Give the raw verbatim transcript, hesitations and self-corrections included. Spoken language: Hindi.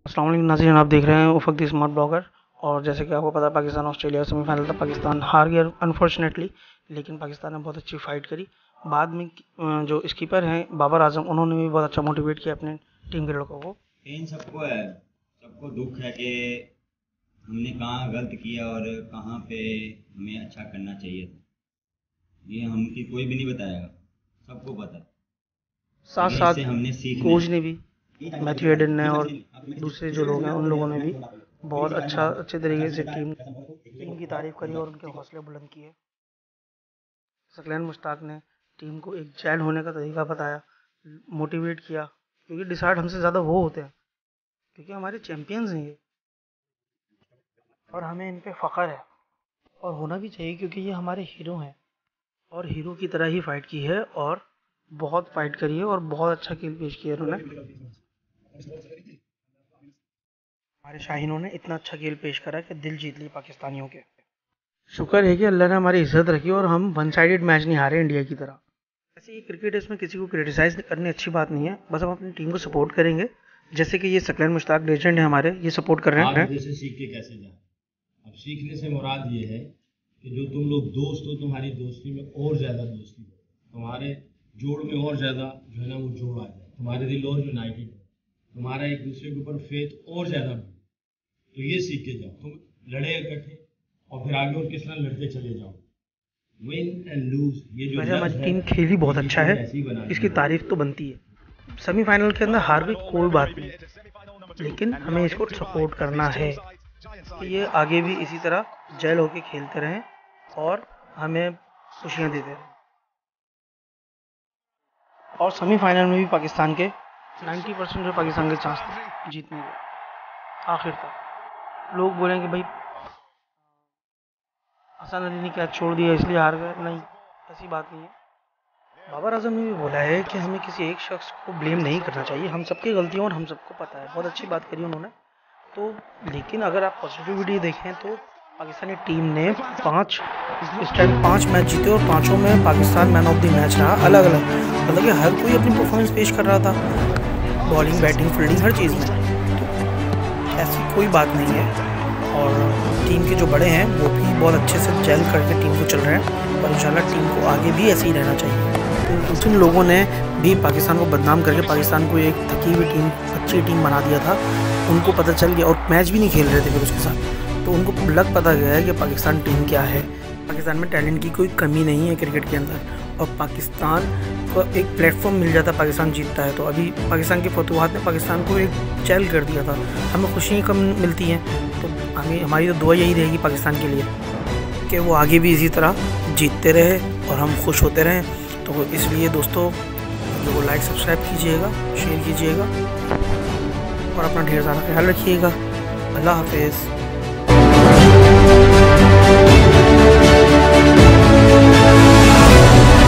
अस्सलाम वालेकुम नाज़रीन, आप देख रहे हैं उफ़क़ द स्मार्ट ब्लॉगर। और जैसे कि आपको पता है, पाकिस्तान ऑस्ट्रेलिया सेमीफाइनल था, पाकिस्तान हार गया अनफॉर्चुनेटली। लेकिन पाकिस्तान ने बहुत अच्छी फाइट करी। बाद में जो स्कीपर हैं बाबर आजम, उन्होंने भी बहुत अच्छा मोटिवेट किया अपने टीम के लड़कों को। इन सबको है, सबको दुख है कि हमने कहाँ गलत किया और कहाँ पे हमें अच्छा करना चाहिए था। ये हमकी कोई भी नहीं बताएगा, सबको पता है। साथ लेकिन साथ इससे हमने सीखना कोच है। ने भी, मैथ्यू हेडन ने और दूसरे जो लोग हैं उन लोगों ने भी बहुत अच्छा अच्छे तरीके से टीम टीम की तारीफ करी और उनके हौसले बुलंद किए। सकलैन मुश्ताक ने टीम को एक जैल होने का तरीका बताया, मोटिवेट किया, क्योंकि डिसाइड हमसे ज़्यादा वो होते हैं, क्योंकि हमारे चैंपियंस हैं ये और हमें इन पे फ़ख्र है और होना भी चाहिए, क्योंकि ये हमारे हीरो हैं और हीरो की तरह ही फाइट की है और बहुत फाइट करी है और बहुत अच्छा खेल पेश किया उन्होंने। हमारे शाहीनों ने इतना अच्छा खेल पेश करा कि दिल जीत ली पाकिस्तानियों के। शुक्र है कि अल्लाह ने हमारी इज्जत रखी और हम वन साइडेड मैच नहीं हारे इंडिया की तरह। ऐसे ये क्रिकेट, इसमें किसी को क्रिटिसाइज करनी अच्छी बात नहीं है, बस हम अपनी टीम को सपोर्ट करेंगे। जैसे कि ये सकलैन मुश्ताक लेजेंड है हमारे, ये सपोर्ट कर रहे हैं। आप इधर से सीख के कैसे जाए? अब सीखने से मुराद ये है कि जो तुम लोग दोस्त हो, तुम्हारी दोस्ती में और ज़्यादा दोस्ती हो, तुम्हारे जोड़ में और ज़्यादा जो है ना वो जोड़ आ जाए, तुम्हारे दिल और यूनाइटेड हो, तुम्हारा एक दूसरे के ऊपर फेथ और ज़्यादा बढ़े। तो ये सीख के जाओ, तुम लड़े इकट्ठे और फिर आगे और किस तरह लड़ते चले जाओ। विन एंड लूज, ये जो वैसे हमारी टीम खेली बहुत अच्छा है, इसकी तारीफ तो बनती है। सेमीफाइनल के अंदर हार गई कोई बात नहीं, लेकिन हमें इसको सपोर्ट करना है कि ये आगे भी इसी तरह जेल होके खेलते रहें और हमें खुशियां देते रहें। और सेमीफाइनल में भी पाकिस्तान के नब्बे परसेंट जो पाकिस्तान के चांस थे जीतने के आखिर तक। लोग बोलेंगे भाई हसन अली ने क्या छोड़ दिया इसलिए हार गए, नहीं, ऐसी बात नहीं है। बाबर आजम ने भी बोला है कि हमें किसी एक शख्स को ब्लेम नहीं करना चाहिए, हम सबकी गलतियां और हम सबको पता है। बहुत अच्छी बात करी उन्होंने तो। लेकिन अगर आप पॉजिटिविटी देखें तो पाकिस्तानी टीम ने पाँच इस टाइम पाँच मैच जीते और पाँचों में Pakistan man of the match रहा, अलग अलग। मतलब कि हर कोई अपनी परफॉर्मेंस पेश कर रहा था, बॉलिंग, बैटिंग, फील्डिंग, हर चीज़ में। तो ऐसी कोई बात नहीं है और टीम के जो बड़े हैं वो भी बहुत अच्छे से जेल करके टीम को चल रहे हैं और इंशाल्लाह टीम को आगे भी ऐसे ही रहना चाहिए। तो जिन लोगों ने भी पाकिस्तान को बदनाम करके पाकिस्तान को एक थकी हुई टीम, अच्छी टीम बना दिया था, उनको पता चल गया और मैच भी नहीं खेल रहे थे फिर उसके साथ, तो उनको लग पता गया है कि पाकिस्तान टीम क्या है। पाकिस्तान में टैलेंट की कोई कमी नहीं है क्रिकेट के अंदर और पाकिस्तान को एक प्लेटफॉर्म मिल जाता है, पाकिस्तान जीतता है। तो अभी पाकिस्तान के फतवाहत ने पाकिस्तान को एक जेल कर दिया था, हमें खुशियाँ कम मिलती हैं। तो हमें हमारी तो दुआ यही रहेगी पाकिस्तान के लिए कि वो आगे भी इसी तरह जीतते रहे और हम खुश होते रहें। तो इसलिए दोस्तों, वीडियो को लाइक सब्सक्राइब कीजिएगा, शेयर कीजिएगा और अपना ढेर सारा ख्याल रखिएगा। अल्लाह हाफिज़।